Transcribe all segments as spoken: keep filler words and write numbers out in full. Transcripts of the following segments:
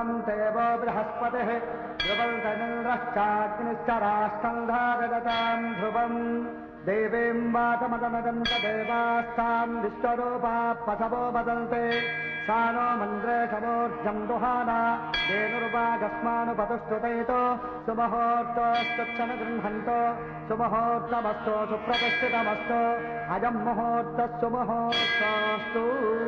ध्रुवं देवो बृहस्पतिः ध्रुवं तनिन्द्रश्चाग्निश्च राष्ट्रं धारयतां ध्रुवं देवीं वातमदमदन्त देवास्तां विश्वरूपा पशवो वदन्ते सा नो मन्द्रे समोर्जं दुहाना धेनुर्वागस्मानुपतुष्टुतैतो सुमुहूर्तोस्तुच्छन गृह्णन्तो सुमुहूर्तमस्तु सुप्रतिष्ठितमस्तु अयं मुहूर्तः सुमुहूर्तोऽस्तु।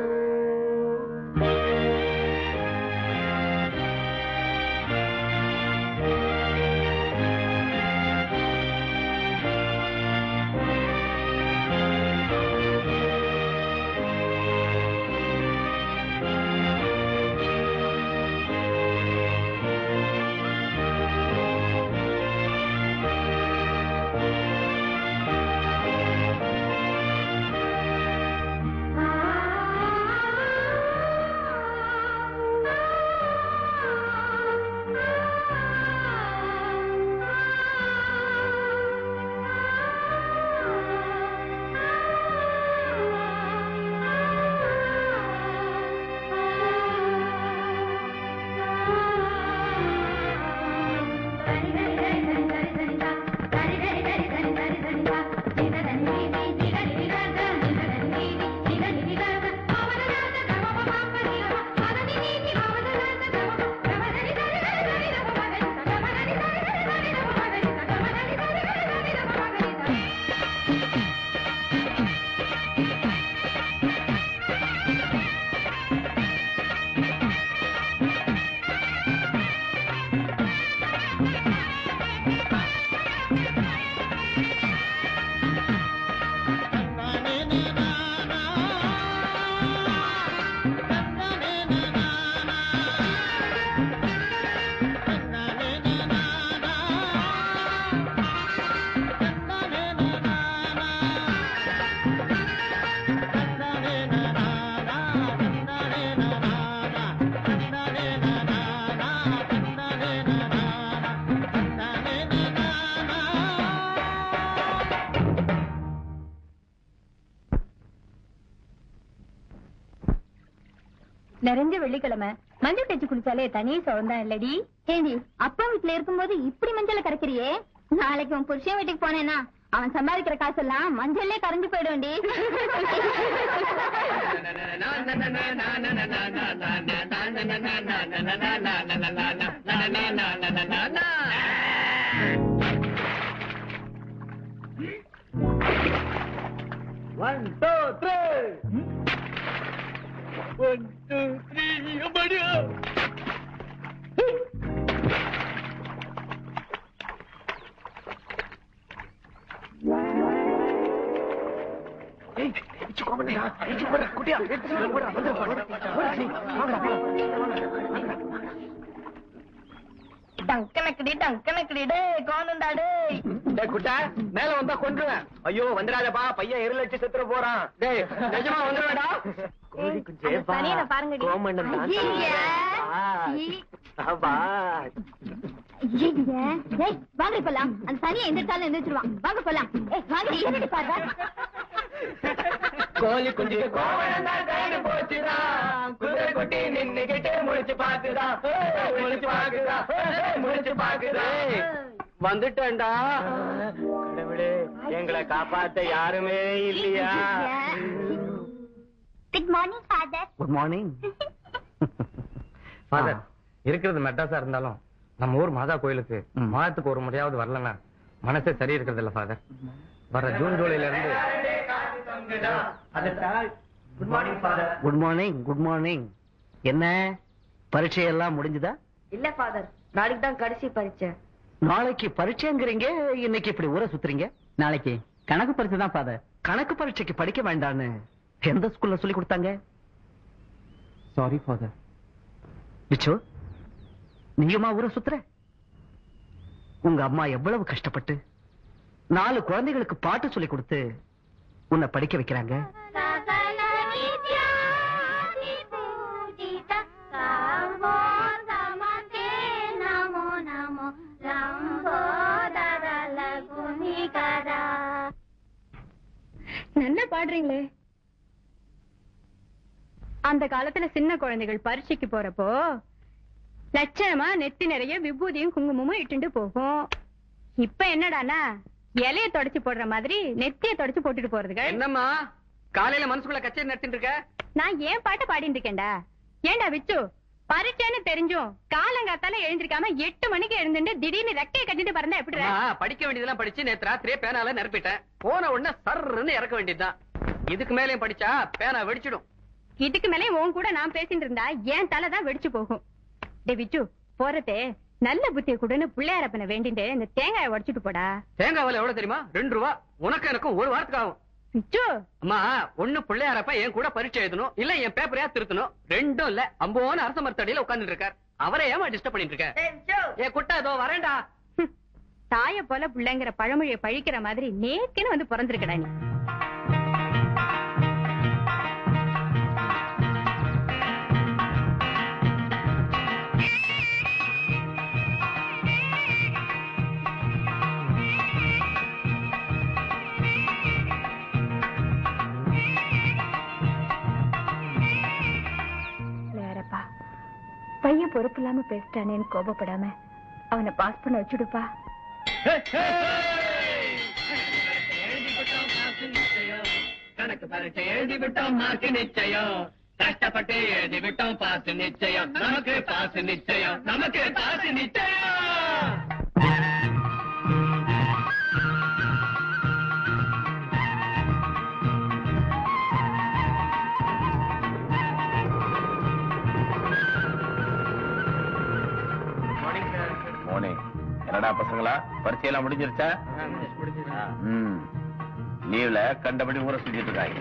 நிறைஞ்ச வெள்ளிக்கிழமை மஞ்சள் தேய்ச்சி குளிச்சாலே தனி சுகம்தான் இல்லடி. ஏண்டி அப்பா வீட்டுல இருக்கும்போது இப்படி மஞ்சளை கரைக்கிறியே, நாளைக்கு உன் புருஷன் வீட்டுக்கு போனேன்னா அவன் சம்பாதிக்கிற காசெல்லாம் மஞ்சள்லே கரைஞ்சு போயிடும்டி. One, two, three. One, two, three. Abadiya. Hey, ichu komen ya. Ichu pada kutia. Ichu pada. Andar pada. Pada ni. Vaanga vaanga. டங்கனக்கடி டங்கனக்கடி டே கோணுண்டா டேய். டேய் குட்டா மேல வந்தா கொன்றுவேன். ஐயோ வந்துடாதப்பா பையன் இருளச்சு செத்துற போறான். டேய் நிஜமா வந்துடடா. கோழி குஞ்சே வா. சனியன பாருங்கடி. கோமண்டம் தான். வா. ஐயே டேய் வாங்க போலாம். அந்த சனியை எந்திரச்சாலும் எந்திரச்சிடுவான். வாங்க போலாம். ஏய் வாங்க ஏறிட்டு பாரு. கோழி குஞ்சு கோமண்டம் தான் கையில போச்சுடா. குதிரை குட்டி நின்னுகிட்டே முழிச்சு பாக்குதா. முழிச்சு பாக்குதா. முழிச்சு பாக்குதா. வந்துட்டேன்டா. கடவுளே எங்களை காப்பாத்த யாருமே இல்லையா? Good morning father. Good morning father. இருக்கிறது மெட்ராஸா இருந்தாலும் நம்ம ஊர் மாதா கோயிலுக்கு மாதத்துக்கு ஒரு முறையாவது வரலன்னா மனசே சரி இருக்கிறது இல்ல ஃபாதர். வர ஜூன் ஜூலைல இருந்து. Good morning father. Good morning good morning. என்ன பரீட்சை எல்லாம் முடிஞ்சதா? இல்ல ஃபாதர், நாளைக்கு தான் கடைசி பரீட்சை. நாளைக்கு பரீட்சைங்கிறீங்க, இன்னைக்கு இப்படி ஊரை சுத்துறீங்க? நாளைக்கு கணக்கு பரீட்சை தான் ஃபாதர். கணக்கு பரீட்சைக்கு படிக்க வேண்டான்னு எந்த ஸ்கூல்ல சொல்லி கொடுத்தாங்க? Sorry father. பிச்சு நீயுமா ஊரை சுத்துற? உங்க அம்மா எவ்வளவு கஷ்டப்பட்டு நாலு குழந்தைகளுக்கு பாட்டு சொல்லி கொடுத்து உன்னை படிக்க வைக்கிறாங்க. நல்லா பாடுறீங்களே. அந்த காலத்துல சின்ன குழந்தைகள் பரீட்சைக்கு போறப்போ லட்சணமா நெத்தி நிறைய விபூதியும் குங்குமமும் இட்டுண்டு போகும். இப்ப என்னடானா இலைய தொடச்சு போடுற மாதிரி நெத்திய தொடச்சு போட்டுட்டு போறதுங்க. என்னம்மா காலையில மனசுக்குள்ள கச்சேரி நடத்திட்டு இருக்க? நான் ஏன் பாட்டு பாடிட்டு இருக்கேன்டா. ஏண்டா விச்சு, பரீட்சைன்னு தெரிஞ்சும் காலங்காத்தால எழுந்திருக்காம எட்டு மணிக்கு எழுந்துட்டு திடீர்னு ரெக்கையை கட்டிட்டு பறந்தா எப்படி? படிக்க வேண்டியதெல்லாம் படிச்சு நேத்து ராத்திரியே பேனால நிரப்பிட்டேன். போன உடனே சர்ன்னு இறக்க வேண்டியதுதான். இதுக்கு மேலயும் படிச்சா பேனா வெடிச்சிடும். இதுக்கு மேலே உன் கூட நான் பேசிட்டு இருந்தா என் தலைதான் வெடிச்சு போகும். டே விச்சு, போறதே நல்ல புத்திய கூடன்னு பிள்ளையாரப்பனை வேண்டிட்டு இந்த தேங்காயை உடைச்சிட்டு போடா. தேங்காய் விலை எவ்வளவு தெரியுமா? ரெண்டு ரூபா. உனக்கு எனக்கும் ஒரு வாரத்துக்கு ஆகும். விச்சு, அம்மா ஒண்ணு பிள்ளையாரப்ப என் கூட பரீட்சை எழுதணும், இல்ல என் பேப்பரையா திருத்தணும். ரெண்டும் இல்ல. அம்போன்னு அரச மரத்தடியில உட்கார்ந்துட்டு இருக்கார். அவரை ஏமா டிஸ்டர்ப் பண்ணிட்டு இருக்க? ஏ குட்டா, இதோ வரேன்டா. தாய போல பிள்ளைங்கிற பழமொழியை பழிக்கிற மாதிரி நேக்குன்னு வந்து பிறந்திருக்கடா நீ. பையன் பொறுப்பு இல்லாம பேசிட்டானேன்னு கோபப்படாம அவனை பாஸ் பண்ண வச்சுடுப்பா. கணக்கு பரீட்சை எழுதி விட்டோம், மார்க்கு நிச்சயம். கஷ்டப்பட்டு எழுதி விட்டோம், பாஸ் நிச்சயம். நமக்கு பாஸ் நிச்சயம், நமக்கு பாஸ் நிச்சயம். என்னடா பசங்களா, பரீட்சையெல்லாம் முடிஞ்சிருச்சா? லீவ்ல கண்டபடி ஊரை சுத்திட்டு இருக்காங்க.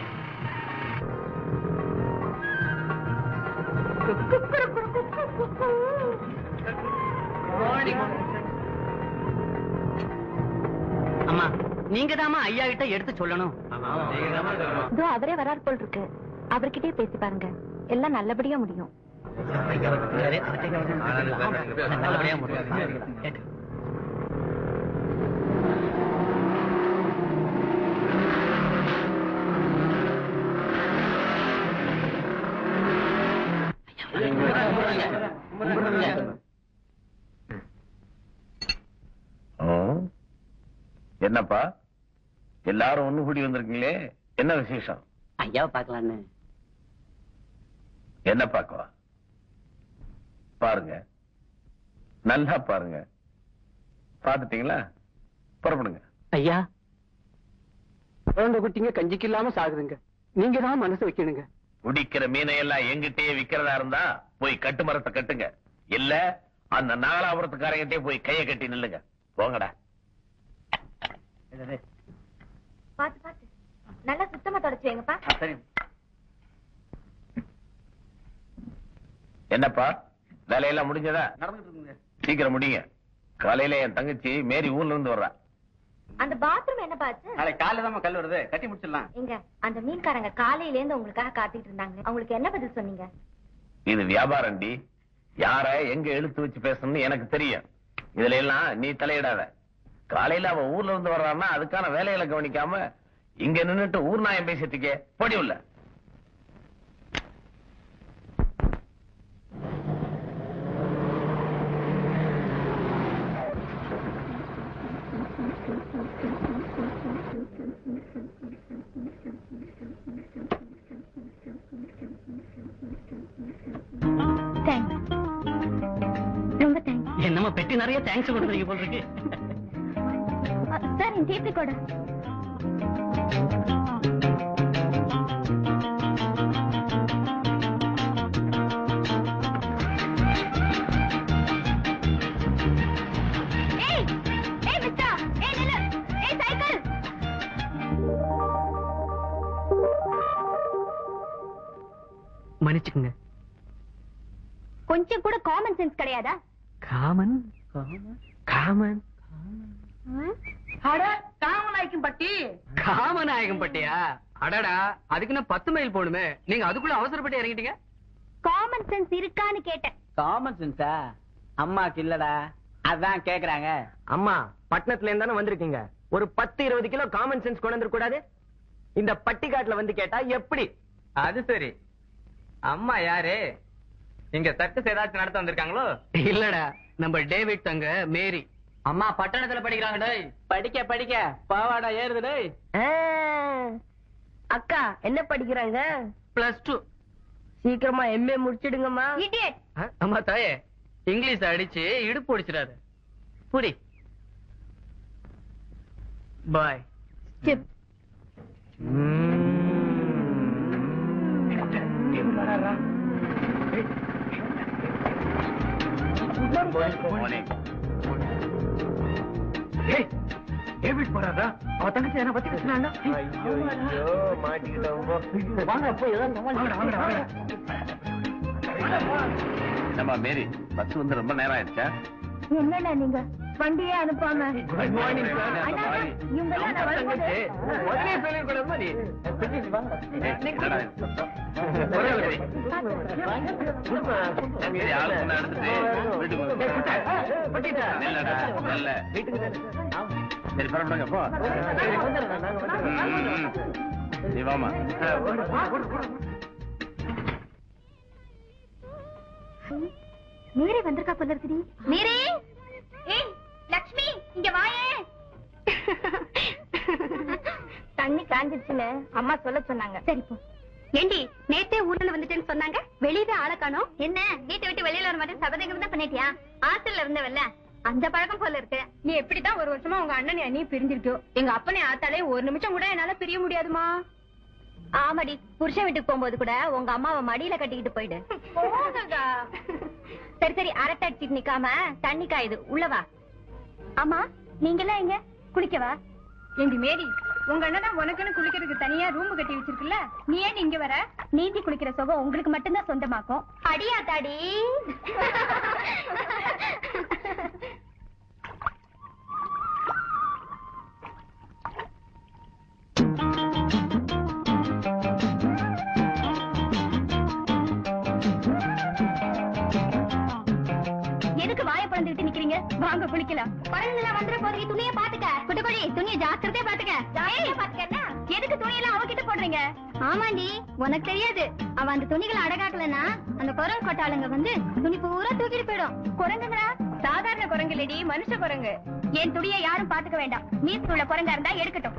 அம்மா, நீங்க தாமா ஐயா கிட்ட எடுத்து சொல்லணும். இதோ அவரே வராரு போல் இருக்கு. அவர்கிட்டயே பேசி பாருங்க, எல்லாம் நல்லபடியா முடியும். நல்லபடியா முடியும். என்னப்பா எல்லாரும் ஒண்ணு கூடி வந்திருக்கீங்களே, என்ன விசேஷம்? ஐயாவை பாக்கலான்னு. என்ன பாக்கவா? பாருங்க, நல்லா பாருங்க. பாத்துட்டீங்களா? புறப்படுங்க. ஐயா, குழந்தை குட்டிங்க கஞ்சிக்கு இல்லாம சாகுதுங்க. நீங்க தான் மனசு வைக்கணுங்க. குடிக்கிற மீனை எல்லாம் எங்கிட்டே விக்கிறதா இருந்தா போய் கட்டு மரத்தை கட்டுங்க. இல்ல அந்த நாகலாபுரத்துக்காரங்கிட்டே போய் கையை கட்டி நில்லுங்க. போங்கடா. பாத்து பாத்து நல்லா சுத்தமா தொடச்சு வைங்கப்பா. என்னப்பா வேலையெல்லாம் முடிஞ்சதா? நடந்துட்டு இருக்குங்க. சீக்கிரம் முடிங்க. காலையில என் தங்கச்சி மேரி ஊர்ல இருந்து வர்றா. அந்த பாத்ரூம் என்ன பாத்து? நாளைக்கு காலையில தான் கல் வருது, கட்டி முடிச்சிடலாம். எங்க அந்த மீன்காரங்க காலையில இருந்து உங்களுக்காக காத்துட்டு இருந்தாங்க. அவங்களுக்கு என்ன பதில் சொன்னீங்க? இது வியாபாரண்டி, யார எங்க எழுத்து வச்சு பேசணும்னு எனக்கு தெரியும். இதுல எல்லாம் நீ தலையிடாத. காலையில அவ ஊர்ல இருந்து வர்றான்னா அதுக்கான வேலைகளை கவனிக்காம இங்க நின்னுட்டு ஊர் நாயம் பேசிட்டுக்கே பொடி உள்ள. என்னமா பெட்டி நிறைய தேங்க்ஸ் கொடுக்குறீங்க போல இருக்கு. சார் டீப்பி கொடு. மன்னிச்சுக்குங்க. கொஞ்சம் கூட காமன் சென்ஸ் கிடையாதா? காமன் காமன் காமநாயக்கம் பட்டி. காமநாயகம் பட்டியா? அடடா, அதுக்கு நான் பத்து மைல் போகணுமே. நீங்க அதுக்குள்ள அவசரப்பட்டு இறங்கிட்டீங்க. காமன் சென்ஸ் இருக்கான்னு கேட்டேன். காமன் சென்ஸா? அம்மாக்கு இல்லடா, அதான் கேக்குறாங்க. அம்மா பட்டணத்துல இருந்தானே வந்திருக்கீங்க. ஒரு பத்து இருபது கிலோ காமன் சென்ஸ் கொண்டு வந்துட கூடாது? இந்த பட்டிக்காட்டுல வந்து கேட்டா எப்படி? அது சரி. அம்மா யாரு? இங்க சர்க்கஸ் ஏதாச்சும் நடத்த வந்திருக்காங்களோ? இல்லடா, நம்ம டேவிட் தங்க மேரி அம்மா பட்டணத்துல படிக்கிறாங்க டேய். படிக்க படிக்க பாவாடா ஏறுது டேய். அக்கா என்ன படிக்கிறாங்க? Plus two. சீக்கிரமா எம்ஏ முடிச்சிடுங்கம்மா. அம்மா தாயே, இங்கிலீஷ் அடிச்சு இடுப்பு ஒடிச்சிடாரு. புடி. பாய். டேவிட் போறாரா? அவ தங்கச்சி என்ன பத்தி பேசினாங்க? என்னம்மா மேரி, பஸ் வந்து ரொம்ப நேரம் ஆயிடுச்சா? என்னண்ணா நீங்க வண்டியே அனுப்பாம குட் மார்னிங் சார். அண்ணா, இவங்க எல்லாம் நான் வரும்போது உடனே சொல்லிருக்கூடாது நீ. ஆளு கொண்டா எடுத்துட்டு வீட்டுக்கு இல்லடா, இல்ல. சரி பரவாயில்ல போ. நீ வாமா. மீரே வந்திருக்கா போல இருக்குடி. மீரே, ஏய் லட்சுமி இங்க வாயே. தண்ணி காஞ்சிருச்சுன்னு அம்மா சொல்ல சொன்னாங்க. சரி போ. ஏண்டி நேத்தே ஊர்ல வந்துட்டேன்னு சொன்னாங்க, வெளியவே ஆள காணோம். என்ன வீட்டை விட்டு வெளியில வர மாட்டேன் சபதம் தான் பண்ணிட்டியா? ஹாஸ்டல்ல இருந்தவல்ல, அந்த பழக்கம் போல இருக்கு. நீ எப்படித்தான் ஒரு வருஷமா உங்க அண்ணன் நீ பிரிஞ்சிருக்கோ, எங்க அப்பனே ஆத்தாலே ஒரு நிமிஷம் கூட என்னால பிரிய முடியாதுமா. ஆமாடி, புருஷன் வீட்டுக்கு போகும்போது கூட உங்க அம்மாவை மடியில கட்டிக்கிட்டு போயிடு. சரி சரி, அரட்டை அடிச்சிட்டு நிக்காம தண்ணி காயுது, உள்ளவா. ஆமா, நீங்க எல்லாம் எங்க குளிக்கவா? ஏண்டி மேரி, உங்க அண்ணன் உனக்குன்னு குளிக்கிறதுக்கு தனியா ரூம் கட்டி வச்சிருக்குல்ல, நீ ஏன் இங்க வர? நீந்தி குளிக்கிற சுகம் உங்களுக்கு மட்டும்தான் சொந்தமாக்கும். அடியா தாடி. எதுக்கு வாயை பழந்துட்டு நிக்கிறீங்க? வாங்க குளிக்கலாம். பழங்கெல்லாம் வந்துட போதும், துணியை பாத்துக்க. குட்டுக்கோழி, துணியை ஜாக்கிரதையா பாத்துக்க. பாத்துக்க. எதுக்கு துணியெல்லாம் அவகிட்ட போடுறீங்க? ஆமாண்டி, உனக்கு தெரியாது. அவ அந்த துணிகளை அடகாக்கலன்னா அந்த குரங்கு கொட்டாளுங்க வந்து துணி பூரா தூக்கிட்டு போயிடும். குரங்குங்களா? சாதாரண குரங்கு இல்லடி, மனுஷ குரங்கு. என் துணியை யாரும் பாத்துக்க வேண்டாம். மீசுக்குள்ள குரங்கா இருந்தா எடுக்கட்டும்.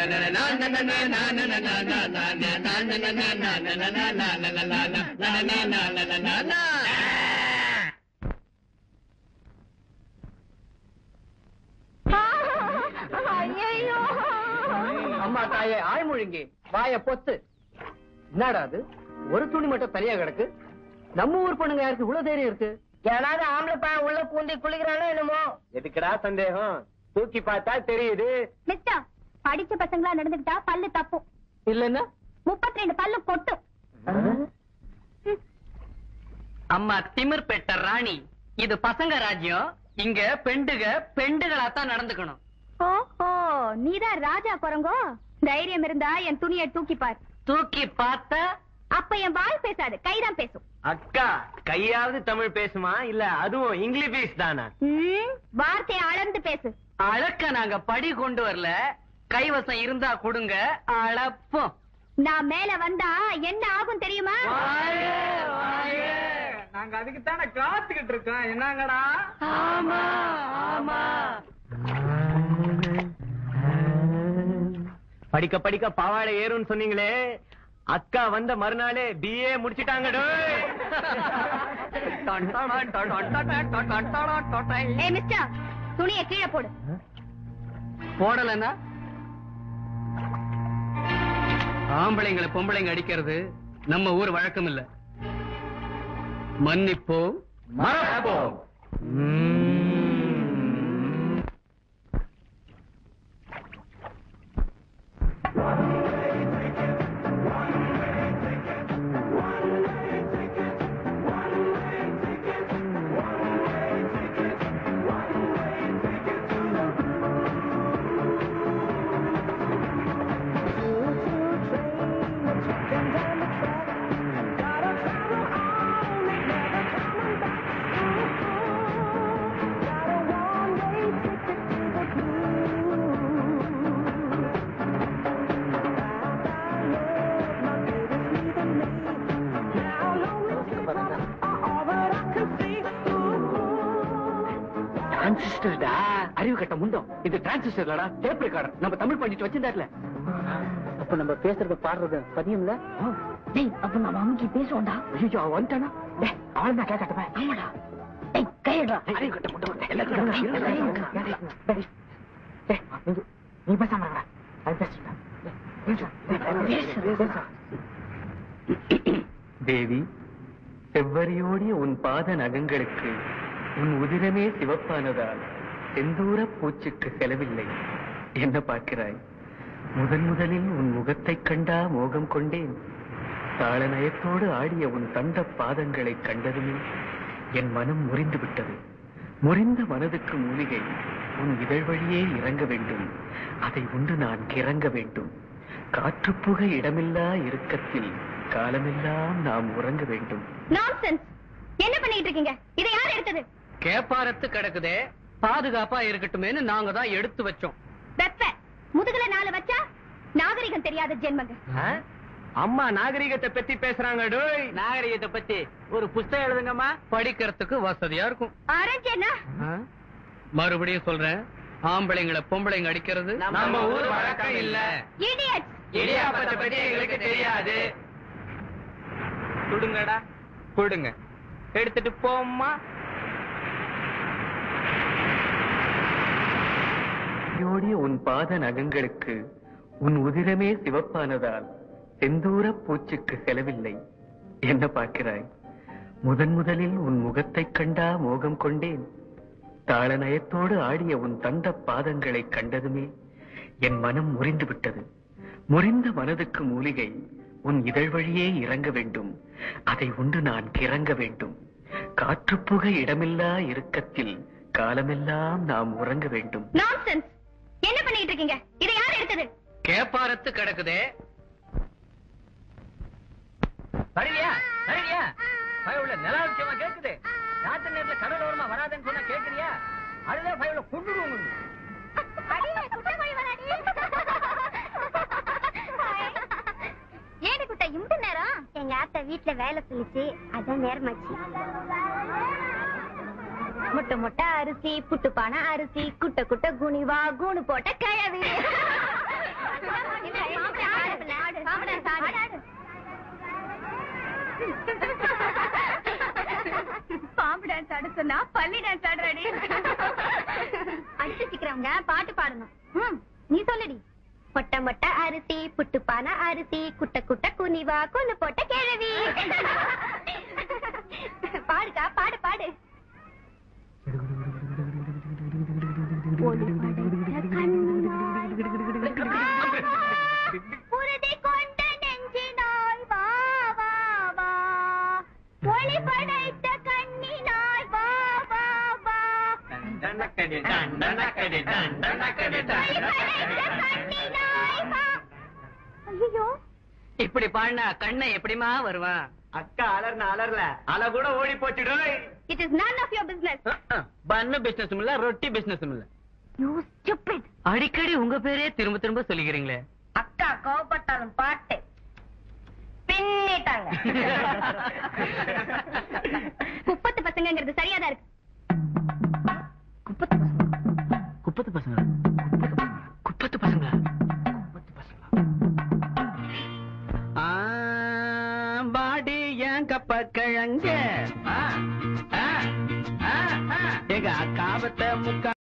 அம்மா தாயே, ஆய்மொழிங்க வாய பொத்து. என்னடா அது, ஒரு துணி மட்டும் தனியா கிடக்கு? நம்ம ஊர் பொண்ணுங்க யாருக்கு இவ்வளவு தைரியம் இருக்கு? ஏதாவது ஆம்பளை பையன் உள்ள பூந்தி குளிக்கிறானோ என்னமோ. எதுக்குடா சந்தேகம்? தூக்கி பார்த்தா தெரியுது. மிஸ்டர், படிச்ச பசங்களா நடந்துக்கிட்டா பல்லு தப்பும், இல்லன்னா முப்பத்தி ரெண்டு பல்லு கொட்டும். அம்மா திமிர் பெட்ட ராணி, இது பசங்க ராஜ்யம். இங்க பெண்டுக பெண்டுகளாத்தான் நடந்துக்கணும். ஓஹோ, நீதான் ராஜா குரங்கோ? தைரியம் இருந்தா என் துணியை தூக்கி பார். தூக்கி பார்த்தா அப்ப என் வாய் பேசாது, கைதான் பேசும். அக்கா, கையாவது தமிழ் பேசுமா? இல்ல அதுவும் இங்கிலீஷ் தானா? வார்த்தையை அளந்து பேசு. அளக்க நாங்க படி கொண்டு வரல, கைவசம் இருந்தா கொடுங்க, அளப்போம். நான் மேல வந்தா என்ன ஆகும் தெரியுமா? நாங்க அதுக்கு தானே காத்துக்கிட்டு இருக்கோம். என்னங்கடா? ஆமா ஆமா. படிக்க படிக்க பாவாடை ஏறும்னு சொன்னீங்களே, அக்கா வந்த மறுநாளே பிஏ முடிச்சிட்டாங்க. ஏய் மிஸ்டர், துணியை கீழே போடு. போடலன்னா ஆம்பளைங்களை பொம்பளைங்க அடிக்கிறது நம்ம ஊர் வழக்கம் இல்ல. மன்னிப்போம், மறப்போம். கட்ட முந்தம் இது டிரான்சிஸ்டர்லடா டேப் ரெக்கார்டர் நம்ம தமிழ் பண்ணிட்டு வச்சிருந்தாருல. அப்ப நம்ம பேசுறது பாடுறது பதியும்ல. டேய் அப்ப நம்ம அமுக்கி பேசுவோம்டா. ஐயோ அவன் வந்துட்டானா? டேய் அவன் தான் கேட்கட்டமே. ஆமாடா. டேய் கையடா. அறிவு கட்ட முந்தம் எல்லாம் கடடா. டேய் நீ நீ பேசாம இருடா. அது பேசுடா. தேவி, செவ்வரியோடிய உன் பாத நகங்களுக்கு உன் உதிரமே சிவப்பானதால் செந்தூர பூச்சுக்கு செலவில்லை. என்ன பார்க்கிறாய்? முதன் முதலில் உன் முகத்தை கண்டா மோகம் கொண்டேன். தாள நயத்தோடு ஆடிய உன் தந்த பாதங்களை கண்டதுமே என் மனம் முறிந்து விட்டது. முறிந்த மனதுக்கு மூலிகை உன் இதழ் வழியே இறங்க வேண்டும். அதை உண்டு நான் கிறங்க வேண்டும். காற்றுப்புக இடமில்லா இறுக்கத்தில் காலமெல்லாம் நாம் உறங்க வேண்டும். நான்சென்ஸ். என்ன பண்ணிட்டு இருக்கீங்க? இதை யார் எடுத்தது? கேப்பாரத்து கிடக்குதே, பாதுகாப்பா இருக்கட்டுமேன்னு நாங்க தான் எடுத்து வச்சோம். வெப்ப முதுகுல நாலு வச்சா நாகரிகம் தெரியாத ஜென்மங்க. அம்மா நாகரிகத்தை பத்தி பேசுறாங்க. டோய் நாகரிகத்தை பத்தி ஒரு புஸ்தகம் எழுதுங்கம்மா, படிக்கிறதுக்கு வசதியா இருக்கும். அரஞ்சேனா? மறுபடியும் சொல்றேன், ஆம்பளைங்களை பொம்பளைங்க அடிக்கிறது நம்ம ஊர் வழக்கம் இல்ல. இடியட். இடியாப்பத்தை பத்தி எங்களுக்கு தெரியாது. கொடுங்கடா கொடுங்க, எடுத்துட்டு போம்மா. உன் பாத நகங்களுக்கு உன் உதிரமே சிவப்பானதால் செந்தூர பூச்சுக்கு செலவில்லை. என்ன பார்க்கிறாய்? முதன் முதலில் உன் முகத்தை கண்டா மோகம் கொண்டேன். தாள நயத்தோடு ஆடிய உன் தந்த பாதங்களை கண்டதுமே என் மனம் முறிந்து விட்டது. முறிந்த மனதுக்கு மூலிகை உன் இதழ் வழியே இறங்க வேண்டும். அதை உண்டு நான் கிறங்க வேண்டும். காற்றுப்புக இடமில்லா இறுக்கத்தில் காலமெல்லாம் நாம் உறங்க வேண்டும். நான்சென்ஸ். என்ன பண்ணிட்டு இருக்கீங்க? இதை யார் எடுத்தது? கேப்பாரத்து கிடக்குதே. சரியா சரியா பயவுல நில விஷயமா கேக்குது. ராத்திரி நேரத்துல கடல் ஓரமா வராதுன்னு சொன்னா கேக்குறியா? அதுதான் பயவுல கொண்டுடுவோம். ஏடு குட்டை இம்பு நேரம் எங்க ஆத்த வீட்டுல வேலை சொல்லிச்சு, அதான் நேரமாச்சு. முட்டை முட்டை அரிசி, புட்டுப்பான அரிசி, குட்ட குட்ட குனிவா கூணு போட்ட கிழவி. பாம்பு டான்ஸ் ஆட சொன்னா பள்ளி டான்ஸ் ஆடுறாடி. அடிச்சு சிக்கிறவங்க பாட்டு பாடணும். நீ சொல்லுடி. மொட்டை மொட்டை அரிசி, புட்டுப்பான அரிசி, குட்ட குட்ட குனிவா கூணு போட்ட கிழவி. பாடுக்கா, பாடு பாடு. புரதி கொண்ட நெஞ்சினாய் வா வா வா, ஒளி படைத்த கண்ணினாய் வா வா வா, தண்டனக்கடி தண்டனக்கடி தண்டனக்கடி கண்ணினாய் வா. ஐயோ, இப்படி பாடினா கண்ணை எப்படிமா வருவான்? அக்கா அலர்ன அலர்ல அல கூட ஓடி போச்சுடோய். it is none of your business. பண்ணு பிசினஸ் இல்ல, ரொட்டி பிசினஸ் இல்ல. You stupid. அடிக்கடி உங்க பேரே திரும்ப திரும்ப சொல்லிக்கிறீங்களே. அக்கா கோபப்பட்டாலும் பாட்டு பின்னிட்டாங்க. குப்பத்து பசங்கிறது சரியாதான் இருக்கு. குப்பத்து பசங்க குப்பத்து பசங்க குப்பத்து பசங்க குப்பத்து பசங்க. பாடி ஏன் கப்ப கிழங்க எங்க அக்காவத்த முக்கா